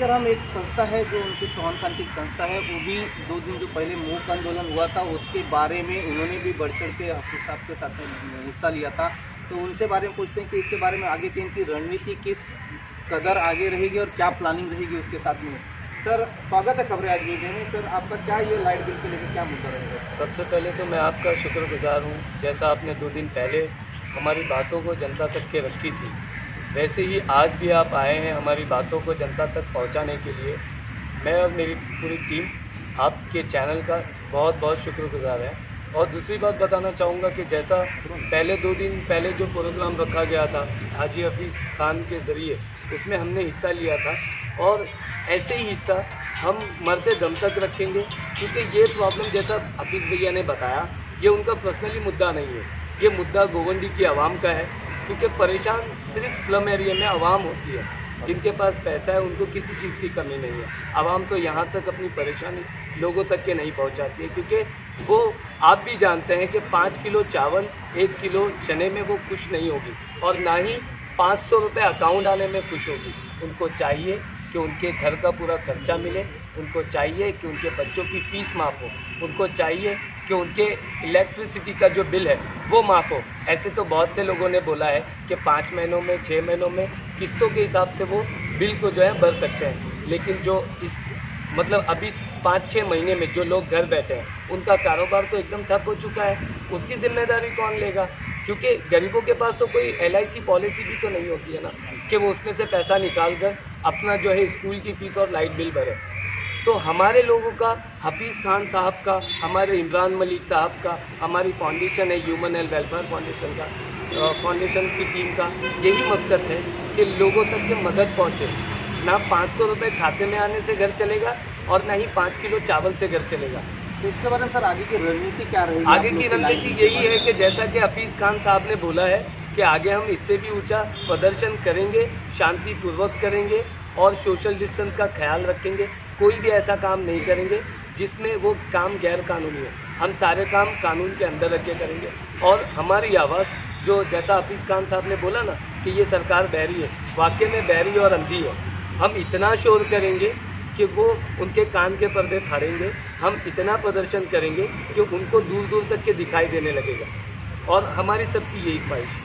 Sir हम एक संस्था है जो उनकी चौहान खान की एक संस्था है, वो भी 2 दिन जो पहले मूक आंदोलन हुआ था उसके बारे में उन्होंने भी बढ़ चढ़ के हाफिज साहब के साथ हिस्सा लिया था। तो उनसे बारे में पूछते हैं कि इसके बारे में आगे की इनकी रणनीति किस कदर आगे रहेगी और क्या प्लानिंग रहेगी उसके साथ में। सर स्वागत है खबरें आज मीडिया में। सर आपका क्या ये लाइट बिल के लेकर क्या मुद्दा रहेगा? सबसे पहले तो मैं आपका शुक्रगुजार हूँ, जैसा आपने 2 दिन पहले हमारी बातों को जनता तक के रखी थी, वैसे ही आज भी आप आए हैं हमारी बातों को जनता तक पहुंचाने के लिए। मैं और मेरी पूरी टीम आपके चैनल का बहुत बहुत शुक्रगुजार है। और दूसरी बात बताना चाहूँगा कि जैसा पहले 2 दिन पहले जो प्रोग्राम रखा गया था हाजी हफीज़ खान के ज़रिए, उसमें हमने हिस्सा लिया था और ऐसे ही हिस्सा हम मरते दम तक रखेंगे, क्योंकि ये प्रॉब्लम जैसा हफीज़ भैया ने बताया ये उनका पर्सनली मुद्दा नहीं है, ये मुद्दा गोवंडी की आवाम का है। क्योंकि परेशान सिर्फ स्लम एरिया में आवाम होती है, जिनके पास पैसा है उनको किसी चीज़ की कमी नहीं है। आवाम तो यहाँ तक अपनी परेशानी लोगों तक के नहीं पहुँचाती है, क्योंकि वो आप भी जानते हैं कि 5 किलो चावल 1 किलो चने में वो खुश नहीं होगी और ना ही 500 रुपये अकाउंट आने में खुश होगी। उनको चाहिए कि उनके घर का पूरा खर्चा मिले, उनको चाहिए कि उनके बच्चों की फ़ीस माफ़ हो, उनको चाहिए कि उनके इलेक्ट्रिसिटी का जो बिल है वो माफ़ हो। ऐसे तो बहुत से लोगों ने बोला है कि 5 महीनों में 6 महीनों में किस्तों के हिसाब से वो बिल को जो है भर सकते हैं, लेकिन जो इस मतलब अभी 5-6 महीने में जो लोग घर बैठे हैं उनका कारोबार तो एकदम ठप हो चुका है, उसकी जिम्मेदारी कौन लेगा? क्योंकि गरीबों के पास तो कोई LIC पॉलिसी भी तो नहीं होती है ना कि वो उसमें से पैसा निकाल कर अपना जो है स्कूल की फ़ीस और लाइट बिल भरे। तो हमारे लोगों का, हफीज़ खान साहब का, हमारे इमरान मलिक साहब का, हमारी फाउंडेशन है ह्यूमन एंड वेलफेयर फाउंडेशन का, फाउंडेशन की टीम का यही मकसद है कि लोगों तक ये मदद पहुँचे। ना 500 रुपये खाते में आने से घर चलेगा और ना ही 5 किलो चावल से घर चलेगा। तो इसके बारे में सर आगे की रणनीति क्या रहेगी? आगे की रणनीति यही है कि जैसा कि हफीज़ खान साहब ने बोला है कि आगे हम इससे भी ऊंचा प्रदर्शन करेंगे, शांतिपूर्वक करेंगे और सोशल डिस्टेंस का ख्याल रखेंगे। कोई भी ऐसा काम नहीं करेंगे जिसमें वो काम गैर कानूनी है। हम सारे काम कानून के अंदर रख के करेंगे और हमारी आवाज़ जो जैसा हफीज़ खान साहब ने बोला ना कि ये सरकार बहरी है, वाकई में बहरी और अंधी है। हम इतना शोर करेंगे कि वो उनके कान के पर्दे फाड़ेंगे, हम इतना प्रदर्शन करेंगे कि उनको दूर दूर तक के दिखाई देने लगेगा और हमारी सबकी यही ख्वाहिश है।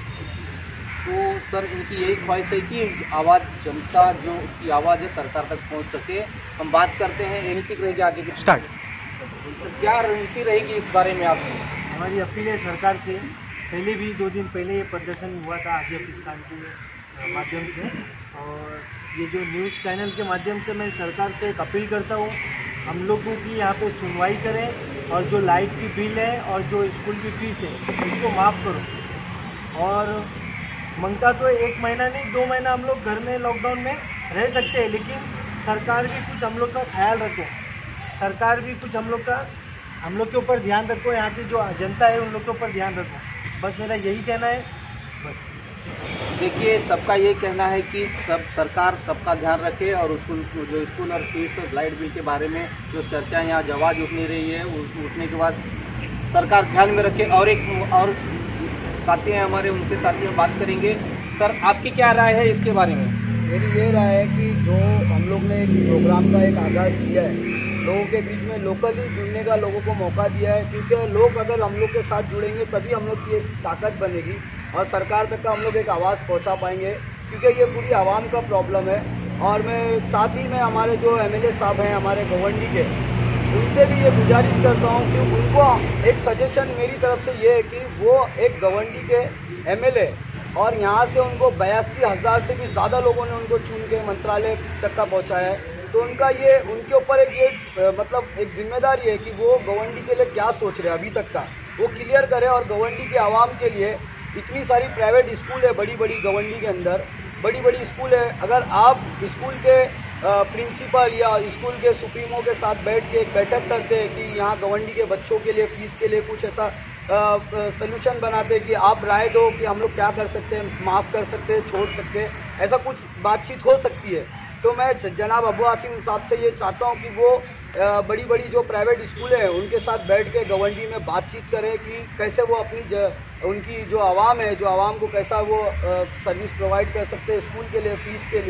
तो सर इनकी यही ख्वाहिश है कि आवाज़ जनता जो की आवाज़ है सरकार तक पहुंच सके। हम बात करते हैं रणनीति रहेगी आगे की स्टार्ट। क्या रणनीति रहेगी इस बारे में आपकी? हमारी अपील है सरकार से, पहले भी 2 दिन पहले ये प्रदर्शन हुआ था हाजी हफीज़ खान के माध्यम से, और ये जो न्यूज़ चैनल के माध्यम से मैं सरकार से एक अपील करता हूँ, हम लोगों की यहाँ पे सुनवाई करें और जो लाइट की बिल है और जो स्कूल की फ़ीस है उसको माफ़ करो। और मंगता तो 1 महीना नहीं 2 महीना हम लोग घर में लॉकडाउन में रह सकते हैं, लेकिन सरकार भी कुछ हम लोग का ख्याल रखो, सरकार भी कुछ हम लोग के ऊपर ध्यान रखो, यहाँ की जो जनता है उन लोग के ऊपर ध्यान रखो। बस मेरा यही कहना है। बस देखिए सबका ये कहना है कि सरकार सबका ध्यान रखे और स्कूल और फीस और लाइट बिल के बारे में जो चर्चा यहाँ आवाज़ उठनी रही है उठने के बाद सरकार ध्यान में रखे। और एक और साथी हैं हमारे, उनके साथी हम बात करेंगे। सर आपकी क्या राय है इसके बारे में? मेरी ये राय है कि जो हम लोग ने एक प्रोग्राम का एक आगाज़ किया है, लोगों के बीच में लोकली जुड़ने का लोगों को मौका दिया है, क्योंकि लोग अगर हम लोग के साथ जुड़ेंगे तभी हम लोग की एक ताकत बनेगी और सरकार तक का हम लोग एक आवाज़ पहुंचा पाएंगे, क्योंकि ये पूरी आवाम का प्रॉब्लम है। और मैं साथ ही में हमारे जो MLA साहब हैं हमारे गोवंडी के, उनसे भी ये गुजारिश करता हूँ कि उनको एक सजेशन मेरी तरफ से ये है कि वो एक गोवंडी के MLA और यहाँ से उनको 82,000 से भी ज़्यादा लोगों ने उनको चुन के मंत्रालय तक का पहुँचाया है। तो उनका ये उनके ऊपर एक ये मतलब एक जिम्मेदारी है कि वो गोवंडी के लिए क्या सोच रहे हैं अभी तक का वो क्लियर करें। और गोवंडी के आवाम के लिए इतनी सारी प्राइवेट स्कूल है, बड़ी बड़ी गोवंडी के अंदर बड़ी बड़ी स्कूल है, अगर आप स्कूल के प्रिंसिपल या स्कूल के सुप्रीमो के साथ बैठ के एक बैठक करते हैं कि यहाँ गोवंडी के बच्चों के लिए फ़ीस के लिए कुछ ऐसा सल्यूशन बनाते हैं कि आप राय दो कि हम लोग क्या कर सकते हैं, माफ़ कर सकते हैं, छोड़ सकते हैं, ऐसा कुछ बातचीत हो सकती है। तो मैं जनाब अबू आसिम साहब से ये चाहता हूँ कि वो बड़ी बड़ी जो प्राइवेट स्कूलें हैं उनके साथ बैठ के गोवंडी में बातचीत करें कि कैसे वो अपनी उनकी जो आवाम है, जो आवाम को कैसा वो सर्विस प्रोवाइड कर सकते हैं स्कूल के लिए, फ़ीस के लिए।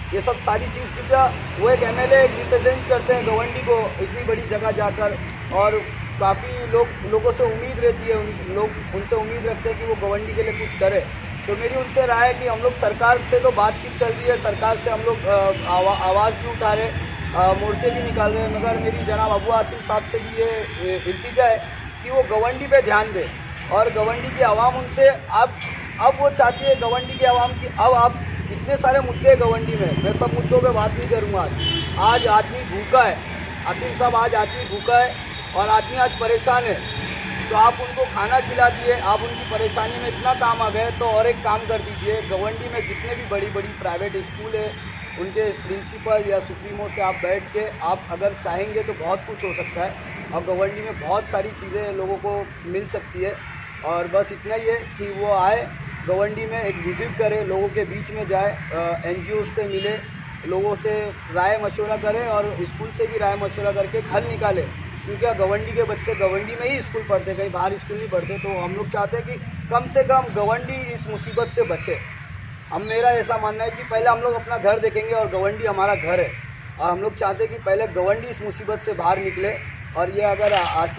ये सब सारी चीज़, क्योंकि वो एक MLA रिप्रेजेंट करते हैं गवंडी को इतनी बड़ी जगह जाकर, और काफ़ी लोगों से उम्मीद रहती है, लोग उनसे उम्मीद रखते हैं कि वो गवंडी के लिए कुछ करे। तो मेरी उनसे राय है कि हम लोग सरकार से तो बातचीत चल रही है, सरकार से हम लोग आवाज़ भी उठा रहे, मोर्चे भी निकाल रहे हैं, मगर मेरी जनाब अबू आसिम साहब से भी ये इल्तिजा है कि वो गवंडी पे ध्यान दें, और गवंडी की आवाम उनसे अब वो चाहती है गवंडी की आवाम की, अब आप इतने सारे मुद्दे हैं गवंडी में, मैं सब मुद्दों पे बात नहीं करूँगा। आज आदमी भूखा है, आसिम साहब, आज आदमी भूखा है और आदमी आज परेशान है, तो आप उनको खाना खिला दिए, आप उनकी परेशानी में इतना काम आ गए, तो और एक काम कर दीजिए, गवंडी में जितने भी बड़ी बड़ी प्राइवेट स्कूल है उनके प्रिंसिपल या सुप्रीमो से आप बैठ के आप अगर चाहेंगे तो बहुत कुछ हो सकता है, और गवंडी में बहुत सारी चीज़ें लोगों को मिल सकती है। और बस इतना ही है कि वो आए गवंडी में, एक विज़िट करे, लोगों के बीच में जाए, NGO से मिले, लोगों से राय मशवरा करें और स्कूल से भी राय मशवरा करके हल निकाले, क्योंकि गवंडी के बच्चे गवंडी में ही स्कूल पढ़ते, कहीं बाहर स्कूल नहीं पढ़ते। तो हम लोग चाहते हैं कि कम से कम गवंडी इस मुसीबत से बचे। मेरा ऐसा मानना है कि पहले हम लोग अपना घर देखेंगे और गवंडी हमारा घर है, और हम लोग चाहते हैं कि पहले गवंडी इस मुसीबत से बाहर निकले। और ये अगर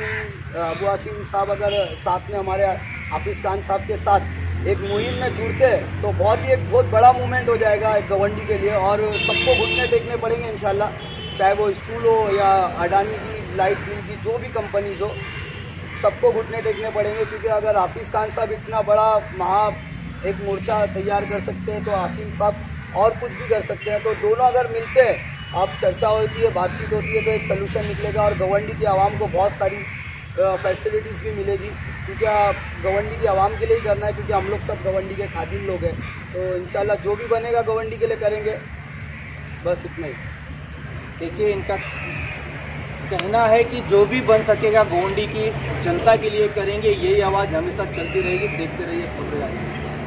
अबू आसिम साहब अगर साथ में हमारे हाफिज़ खान साहब के साथ एक मुहिम में जुड़ते हैं तो बहुत बड़ा मूवमेंट हो जाएगा एक गवंडी के लिए, और सबको घुटने टेकने पड़ेंगे इंशाल्लाह, चाहे वो स्कूल हो या अडानी की लाइट बिल की जो भी कंपनीज हो, सबको घुटने टेकने पड़ेंगे। क्योंकि अगर हाफिज़ खान साहब इतना बड़ा एक मोर्चा तैयार कर सकते हैं तो आसिम साहब और कुछ भी कर सकते हैं। तो दोनों अगर मिलते हैं, अब चर्चा होती है, बातचीत होती है, तो एक सलूशन निकलेगा और गवंडी की आवाम को बहुत सारी फैसिलिटीज़ भी मिलेगी, क्योंकि गवंडी की आवाम के लिए ही करना है, क्योंकि हम लोग सब गवंडी के खादिम लोग हैं। तो इंशाल्लाह जो भी बनेगा गवंडी के लिए करेंगे, बस इतना ही। देखिए, इनका कहना है कि जो भी बन सकेगा गवंडी की जनता के लिए करेंगे, यही आवाज़ हमेशा चलती रहेगी। देखते रहिए खबरें।